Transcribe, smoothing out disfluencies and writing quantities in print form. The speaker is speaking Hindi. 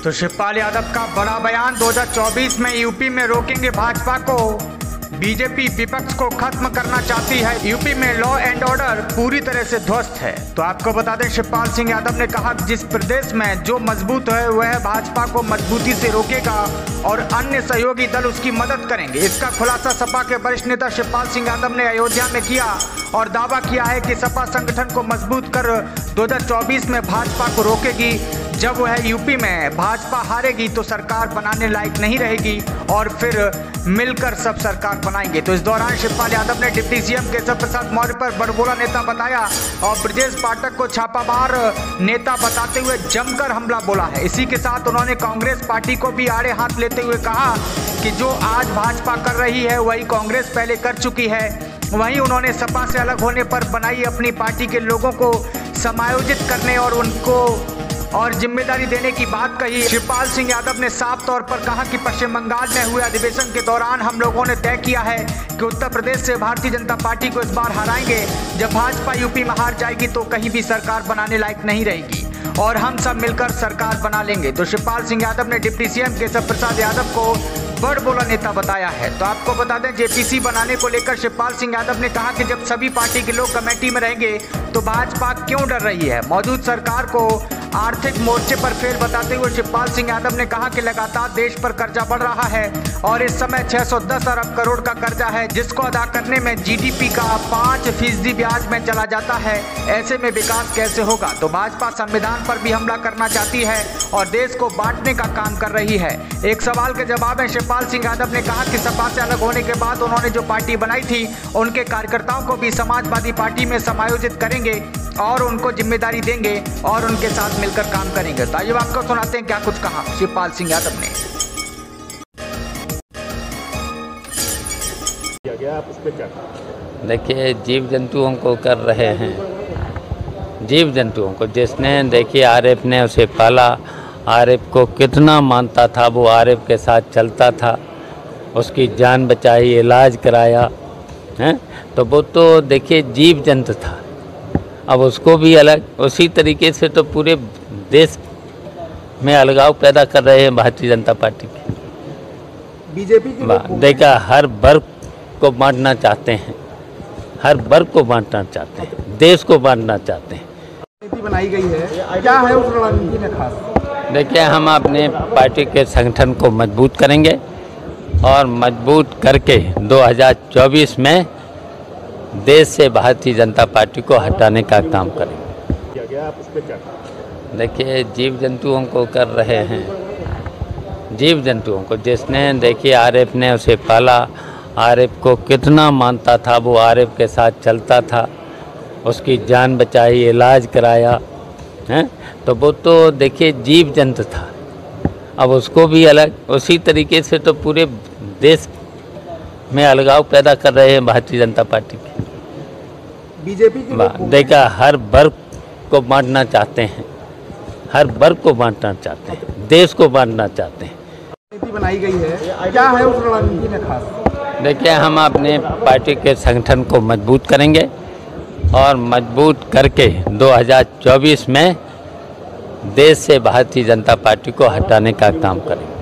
तो शिवपाल यादव का बड़ा बयान, 2024 में यूपी में रोकेंगे भाजपा को। बीजेपी विपक्ष को खत्म करना चाहती है। यूपी में लॉ एंड ऑर्डर पूरी तरह से ध्वस्त है। तो आपको बता दें, शिवपाल सिंह यादव ने कहा कि जिस प्रदेश में जो मजबूत है वह भाजपा को मजबूती से रोकेगा और अन्य सहयोगी दल उसकी मदद करेंगे। इसका खुलासा सपा के वरिष्ठ नेता शिवपाल सिंह यादव ने अयोध्या में किया और दावा किया है कि सपा संगठन को मजबूत कर 2024 में भाजपा को रोकेगी। जब वह यूपी में भाजपा हारेगी तो सरकार बनाने लायक नहीं रहेगी और फिर मिलकर सब सरकार बनाएंगे। तो इस दौरान शिवपाल यादव ने डिप्टी सीएम केशव प्रसाद मौर्य पर बड़बोला नेता बताया और ब्रजेश पाठक को छापामार नेता बताते हुए जमकर हमला बोला है। इसी के साथ उन्होंने कांग्रेस पार्टी को भी आड़े हाथ लेते हुए कहा कि जो आज भाजपा कर रही है वही कांग्रेस पहले कर चुकी है। वहीं उन्होंने सपा से अलग होने पर बनाई अपनी पार्टी के लोगों को समायोजित करने और उनको जिम्मेदारी देने की बात कही। शिवपाल सिंह यादव ने साफ तौर पर कहा कि पश्चिम बंगाल में हुए अधिवेशन के दौरान हम लोगों ने तय किया है कि उत्तर प्रदेश से भारतीय जनता पार्टी को इस बार हराएंगे। जब भाजपा यूपी में हार जाएगी तो कहीं भी सरकार बनाने लायक नहीं रहेगी और हम सब मिलकर सरकार बना लेंगे। तो शिवपाल सिंह यादव ने डिप्टी सीएम केशव प्रसाद यादव को बड़बोला नेता बताया है। तो आपको बता दें, जेपीसी बनाने को लेकर शिवपाल सिंह यादव ने कहा कि जब सभी पार्टी के लोग कमेटी में रहेंगे तो भाजपा क्यों डर रही है। मौजूद सरकार को आर्थिक मोर्चे पर फेल बताते हुए शिवपाल सिंह यादव ने कहा कि लगातार देश पर कर्जा बढ़ रहा है और इस समय 610 अरब करोड़ का कर्जा है, जिसको अदा करने में जीडीपी का 5% ब्याज में चला जाता है। ऐसे में विकास कैसे होगा। तो भाजपा संविधान पर भी हमला करना चाहती है और देश को बांटने का काम कर रही है। एक सवाल के जवाब में शिवपाल सिंह यादव ने कहा कि सपा से अलग होने के बाद उन्होंने जो पार्टी बनाई थी उनके कार्यकर्ताओं को भी समाजवादी पार्टी में समायोजित करेंगे और उनको जिम्मेदारी देंगे और उनके साथ मिलकर काम करेंगे। तो आइए आपको सुनाते हैं क्या कुछ कहा शिवपाल सिंह यादव ने। आप उस पे क्या? देखिए, जीव जंतुओं को कर रहे हैं, जीव जंतुओं को। जिसने देखिए आरिफ ने उसे पाला, आरिफ को कितना मानता था, वो आरिफ के साथ चलता था, उसकी जान बचाई, इलाज कराया है, तो वो तो देखिए जीव जंतु था। अब उसको भी अलग उसी तरीके से तो पूरे देश में अलगाव पैदा कर रहे हैं भारतीय जनता पार्टी के। बीजेपी की देखा, हर वर्ग को बांटना चाहते हैं, हर वर्ग को बांटना चाहते हैं, देश को बांटना चाहते हैं। रणनीति बनाई गई है, क्या है उस रणनीति में खास? देखिए, हम अपने पार्टी के संगठन को मजबूत करेंगे और मजबूत करके 2024 में देश से भारतीय जनता पार्टी को हटाने का काम करेंगे। आप उस पे क्या? देखिए, जीव जंतुओं को कर रहे हैं, जीव जंतुओं को। जिसने देखिए आरिफ ने उसे पाला, आरिफ को कितना मानता था, वो आरिफ के साथ चलता था, उसकी जान बचाई, इलाज कराया है, तो वो तो देखिए जीव जंतु था। अब उसको भी अलग उसी तरीके से तो पूरे देश में अलगाव पैदा कर रहे हैं भारतीय जनता पार्टी के। बीजेपी की देखा, हर वर्ग को बांटना चाहते हैं, हर वर्ग को बांटना चाहते हैं, देश को बांटना चाहते हैं। रणनीति बनाई गई है, क्या है उस रणनीति में खास? देखिए, हम अपने पार्टी के संगठन को मजबूत करेंगे और मजबूत करके 2024 में देश से भारतीय जनता पार्टी को हटाने का काम करेंगे।